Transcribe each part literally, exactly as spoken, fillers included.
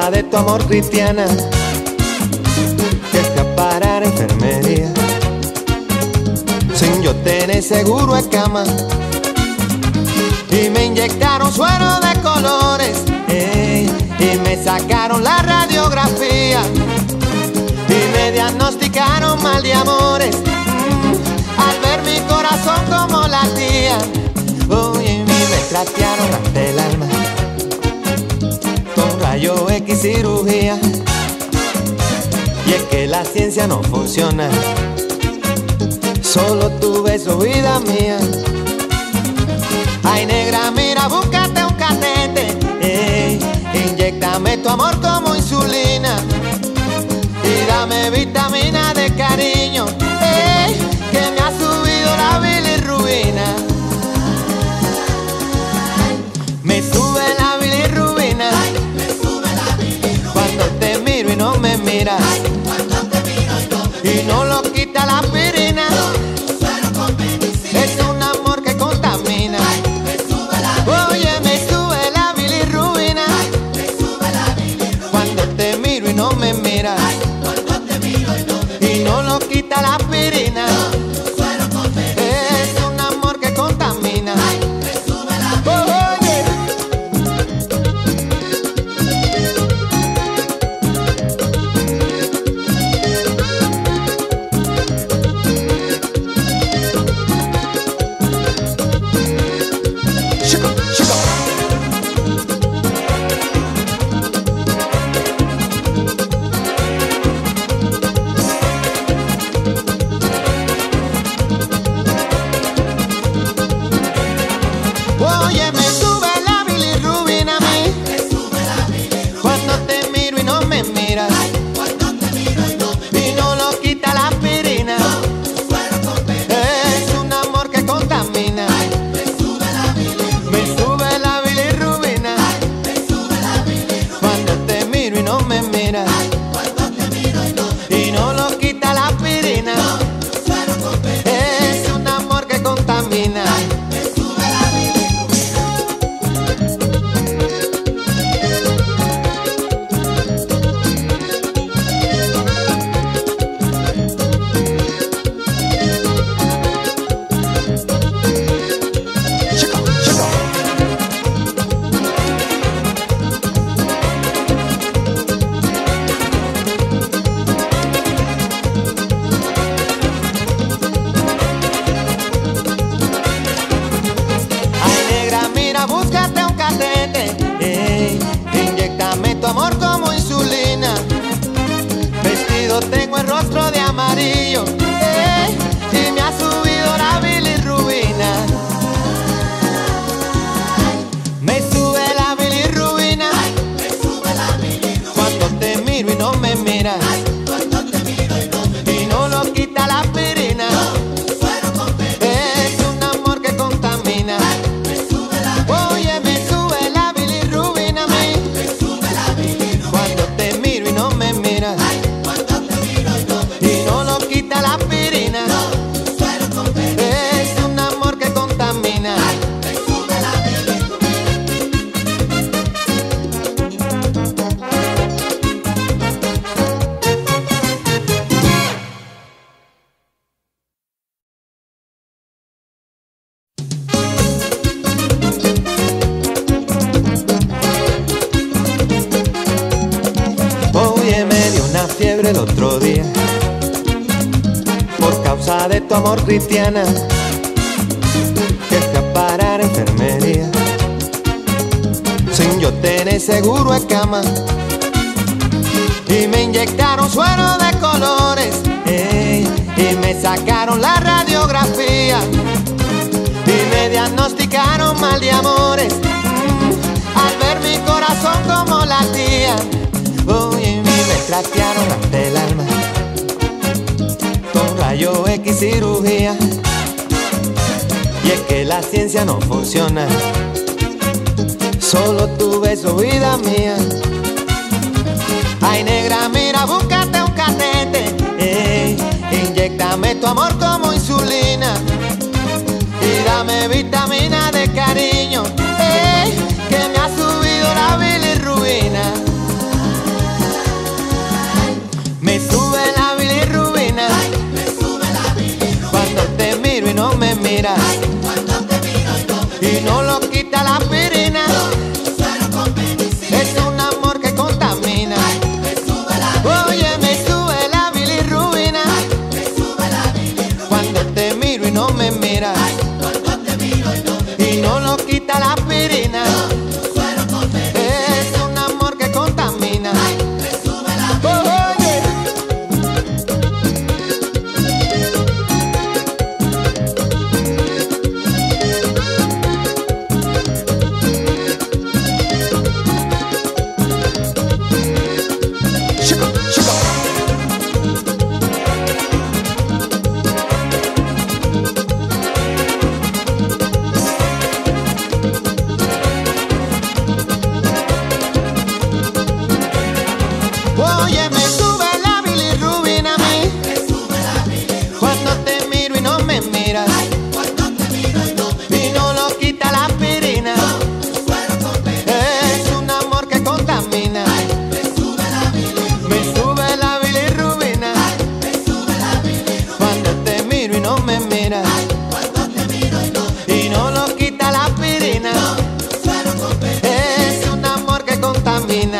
causa de tu amor, cristiana, que fui a parar a enfermería sin yo tener seguro de cama, y me inyectaron suero de colores, eh, y me sacaron la radiografía y me diagnosticaron mal de amores, mm, al ver mi corazón como latía. Oye, me trastearon hasta el alma con rayo X cirugía, y es que la ciencia no funciona, solo tu beso, vida mía. Ay, negra, mira, búscate un catete, eh, inyéctame tu amor como insulina y dame vitamina de cariño, eh, que me ha subido la bilirrubina. Me sube la bilirrubina, cuando te miro y no me miras, y no lo quita la aspirina. Es un amor que contamina. Oye, me sube la bilirrubina, cuando te miro y no me miras, y no lo quita la aspirina. Es un amor que contamina. Oye, me sube la bilirrubina a mí, cuando te miro y no me miras, y no lo quita la aspirina. Es un amor que contamina. Me sube la bilirrubina, cuando te miro y no me miras, y no lo quita la aspirina. Es un amor que contamina. Búscate un catete, eh, inyéctame tu amor como insulina. Vestido tengo el rostro de amarillo, eh, y me ha subido la bilirrubina. Me sube la bilirrubina, cuando te miro y no me miras, y no lo quita la aspirina. Es un amor que contamina. Oye, me sube la bilirrubina a mí, cuando te miro y no me miras, y no lo quita la aspirina. Es un amor que contamina. Oye, me dio una fiebre el otro día por causa de tu amor, cristiana, que fui a parar a enfermería sin yo tener seguro de cama, y me inyectaron suero de colores, eh, y me sacaron la radiografía y me diagnosticaron mal de amores, mm, al ver mi corazón como latía. Oye, me trastearon hasta el alma con rayo X cirugía, y es que la ciencia no funciona, solo tu beso, vida mía. Ay, negra, mira, búscate un catete, eh, inyéctame tu amor como insulina y dame vitamina de cariño, eh, que me ha subido la bilirrubina. miras. Y no lo quita la aspirina. Es un amor que contamina. Oye, me sube la bilirrubina. Cuando te miro y no me miras. Y no lo quita la aspirina. Es un amor que contamina. Oye, me sube la bilirrubina a mí. Cuando te miro y no me miras. Y no lo quita la aspirina. Es un amor que contamina. Me sube la bilirrubina. Cuando te miro y no me miras. Y no lo quita la aspirina. Es un amor que contamina.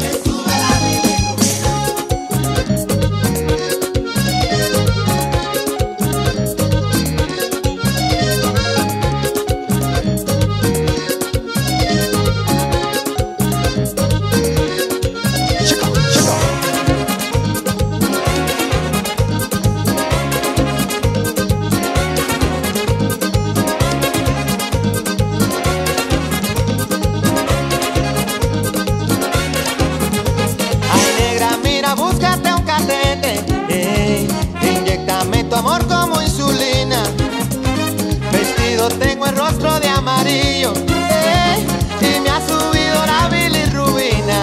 Búscate un catete, ey, inyéctame tu amor como insulina. Vestido tengo el rostro de amarillo, ey, y me ha subido la bilirrubina.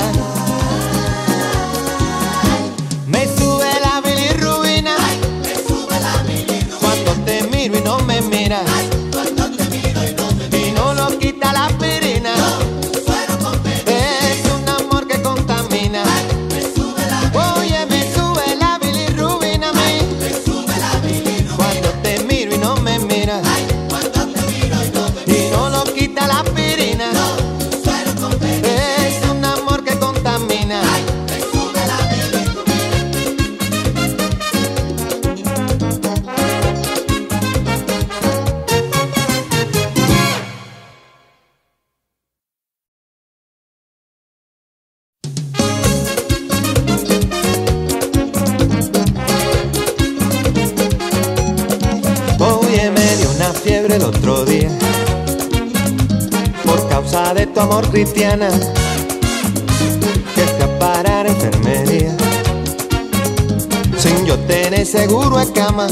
Me sube la bilirrubina. Cuando te miro y no me miras. Y no lo quita la aspirina. Es un amor que contamina. Oye, me sube la bilirrubina a mí. Cuando te miro y no me miras. Y no lo quita la aspirina. Es un amor que contamina. Oye, me dio una fiebre el otro día por causa de tu amor, cristiana, que fui a parar a enfermería sin yo tener seguro de cama.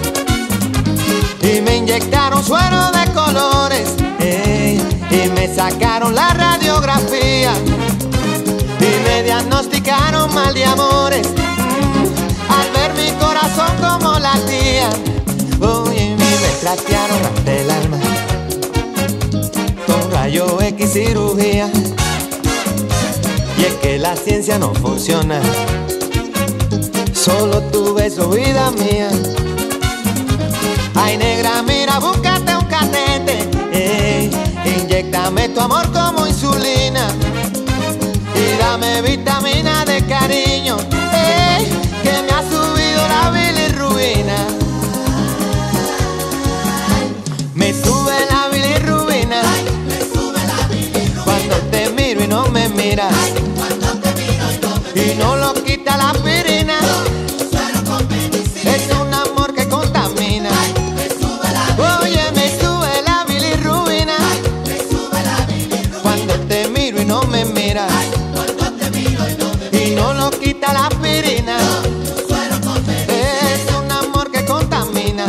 Y me inyectaron suero de colores, ey, y me sacaron la radiografía. Y me diagnosticaron mal de amores, mm, al ver mi corazón como latía. Oye, me trastearon ante el alma con rayo X cirugía. Y es que la ciencia no funciona, solo tu beso, vida mía. Ay, negra, mira, búscate un catete, ey, inyéctame tu amor como insulina. Y dame vitamina de cariño, ey, que me ha subido la bilirrubina. Me sube la bilirrubina. Cuando te miro y no me miras. Y no lo quita la aspirina. Es un amor que contamina. Oye, me sube la bilirrubina. Cuando te miro y no me miras. Y no lo quita la aspirina. Es un amor que contamina.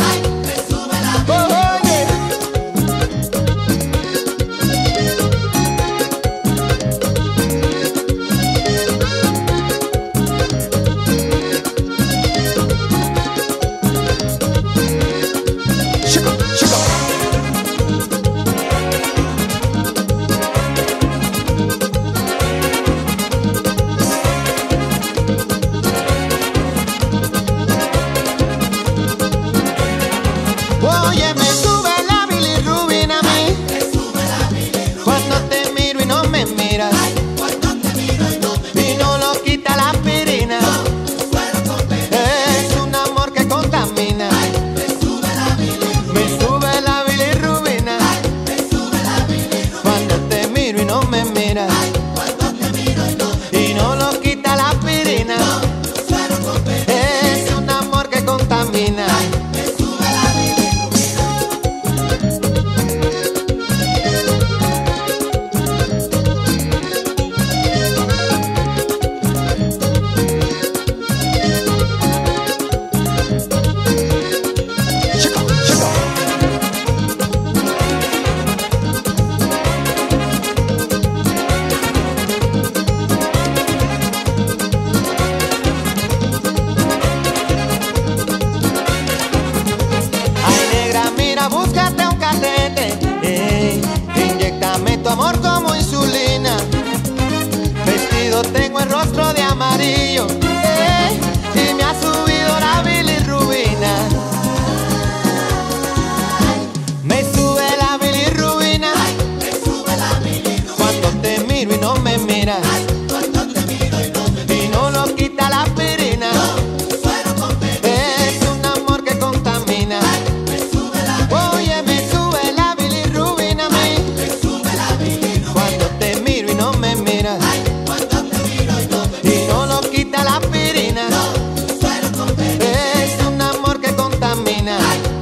Carolina.